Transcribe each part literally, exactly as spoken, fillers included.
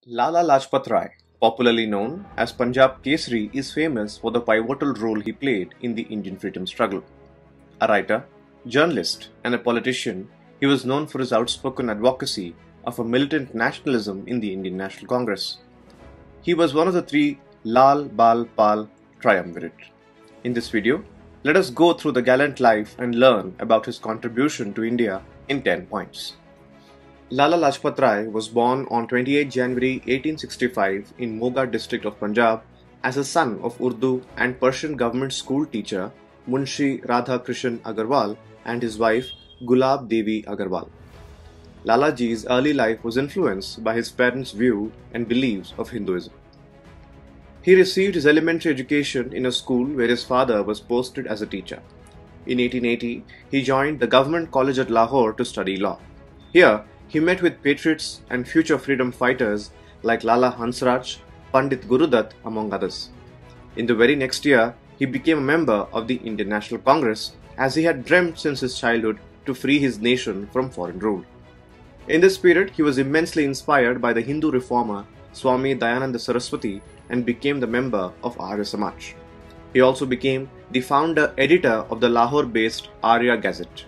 Lala Lajpat Rai, popularly known as Punjab Kesari, is famous for the pivotal role he played in the Indian freedom struggle. A writer, journalist, and a politician, he was known for his outspoken advocacy of a militant nationalism in the Indian National Congress. He was one of the three Lal Bal Pal triumvirate. In this video, let us go through the gallant life and learn about his contribution to India in ten points. Lala Lajpat Rai was born on twenty-eighth January eighteen sixty-five in Moga district of Punjab as a son of Urdu and Persian government school teacher Munshi Radha Krishan Agarwal and his wife Gulab Devi Agarwal. Lalaji's early life was influenced by his parents' view and beliefs of Hinduism. He received his elementary education in a school where his father was posted as a teacher. In eighteen eighty, he joined the Government College at Lahore to study law. Here, he met with patriots and future freedom fighters like Lala Hansraj, Pandit Gurudutt, among others. In the very next year, he became a member of the Indian National Congress as he had dreamt since his childhood to free his nation from foreign rule. In this period, he was immensely inspired by the Hindu reformer Swami Dayananda Saraswati and became the member of Arya Samaj. He also became the founder editor of the Lahore-based Arya Gazette.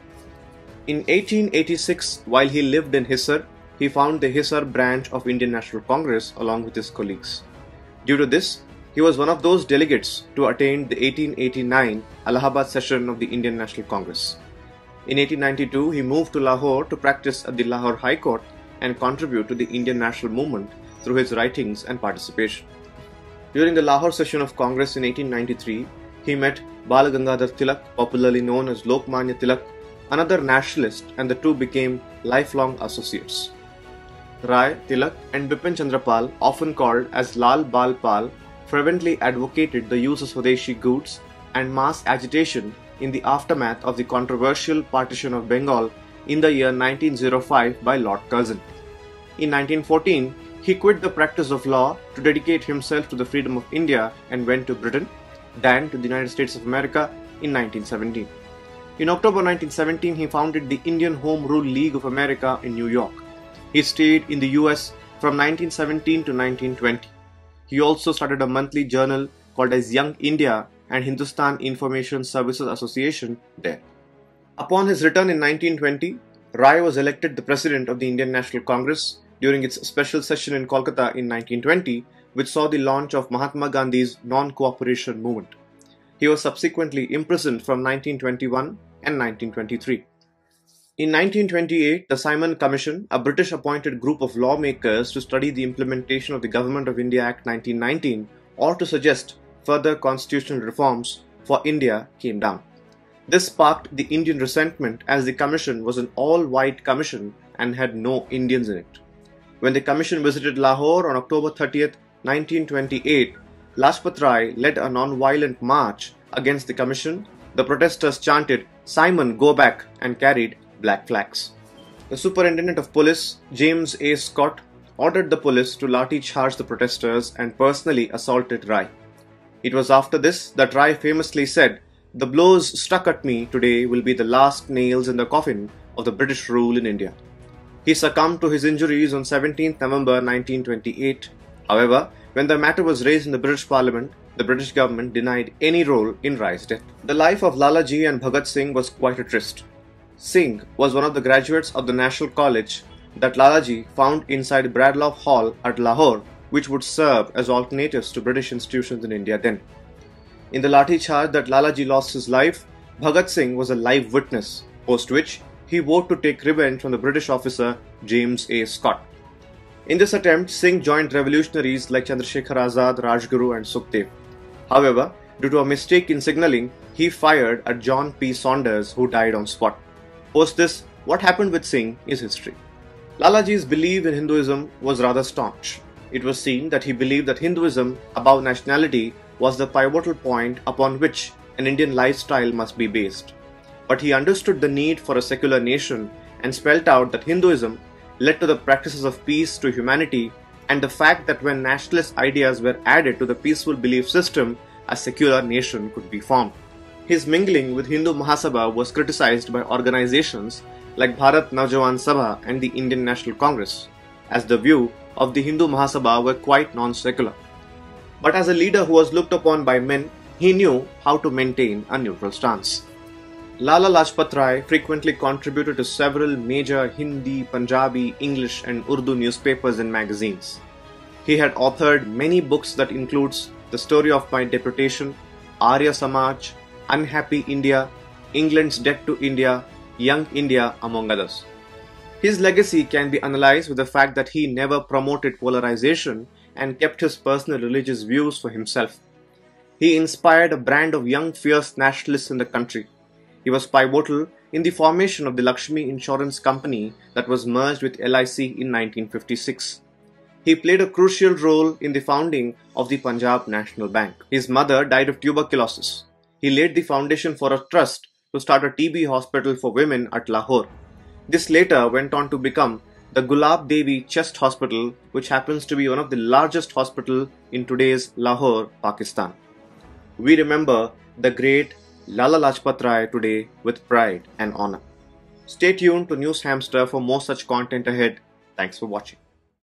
In eighteen eighty-six, while he lived in Hisar, he founded the Hisar branch of Indian National Congress along with his colleagues. Due to this, he was one of those delegates to attend the eighteen eighty-nine Allahabad session of the Indian National Congress. In eighteen ninety-two, he moved to Lahore to practice at the Lahore High Court and contribute to the Indian national movement through his writings and participation. During the Lahore session of Congress in eighteen ninety-three, he met Bal Gangadhar Tilak, popularly known as Lokmanya Tilak, another nationalist, and the two became lifelong associates. Rai, Tilak, and Bipin Chandra Pal, often called as Lal Bal Pal, fervently advocated the use of Swadeshi goods and mass agitation in the aftermath of the controversial partition of Bengal in the year nineteen oh five by Lord Curzon. In nineteen fourteen, he quit the practice of law to dedicate himself to the freedom of India and went to Britain, then to the United States of America in nineteen seventeen. In October nineteen seventeen, he founded the Indian Home Rule League of America in New York. He stayed in the U S from nineteen seventeen to nineteen twenty. He also started a monthly journal called as Young India and Hindustan Information Services Association there. Upon his return in nineteen twenty, Rai was elected the president of the Indian National Congress during its special session in Kolkata in nineteen twenty, which saw the launch of Mahatma Gandhi's non-cooperation movement. He was subsequently imprisoned from nineteen twenty-one and nineteen twenty-three. In nineteen twenty-eight, the Simon Commission, a British-appointed group of lawmakers to study the implementation of the Government of India Act nineteen nineteen or to suggest further constitutional reforms for India, came down. This sparked the Indian resentment as the commission was an all-white commission and had no Indians in it. When the commission visited Lahore on October thirtieth, nineteen twenty-eight, Lajpat Rai led a non-violent march against the commission. The protesters chanted, "Simon, go back," and carried black flags. The Superintendent of Police, James A. Scott, ordered the police to lathi charge the protesters and personally assaulted Rai. It was after this that Rai famously said, "The blows struck at me today will be the last nails in the coffin of the British rule in India." He succumbed to his injuries on seventeenth November nineteen twenty-eight. However, when the matter was raised in the British Parliament, the British government denied any role in Rai's death. The life of Lalaji and Bhagat Singh was quite a tryst. Singh was one of the graduates of the National College that Lalaji found inside Bradlaugh Hall at Lahore, which would serve as alternatives to British institutions in India then. In the lathi charge that Lalaji lost his life, Bhagat Singh was a live witness, post which he vowed to take revenge from the British officer James A. Scott. In this attempt, Singh joined revolutionaries like Chandrasekhar Azad, Rajguru and Sukhdev. However, due to a mistake in signalling, he fired at John P. Saunders, who died on spot. Post this, what happened with Singh is history. Lalaji's belief in Hinduism was rather staunch. It was seen that he believed that Hinduism, above nationality, was the pivotal point upon which an Indian lifestyle must be based. But he understood the need for a secular nation and spelt out that Hinduism led to the practices of peace to humanity and the fact that when nationalist ideas were added to the peaceful belief system, a secular nation could be formed. His mingling with Hindu Mahasabha was criticized by organizations like Bharat Naujawan Sabha and the Indian National Congress, as the view of the Hindu Mahasabha were quite non-secular. But as a leader who was looked upon by men, he knew how to maintain a neutral stance. Lala Lajpat Rai frequently contributed to several major Hindi, Punjabi, English and Urdu newspapers and magazines. He had authored many books that includes The Story of My Deputation, Arya Samaj, Unhappy India, England's Debt to India, Young India, among others. His legacy can be analyzed with the fact that he never promoted polarization and kept his personal religious views for himself. He inspired a brand of young fierce nationalists in the country. He was pivotal in the formation of the Lakshmi Insurance Company that was merged with L I C in nineteen fifty-six. He played a crucial role in the founding of the Punjab National Bank. His mother died of tuberculosis. He laid the foundation for a trust to start a T B hospital for women at Lahore. This later went on to become the Gulab Devi Chest Hospital, which happens to be one of the largest hospitals in today's Lahore, Pakistan. We remember the great Lala Lajpat Rai today with pride and honor. Stay tuned to News Hamster for more such content ahead. Thanks for watching.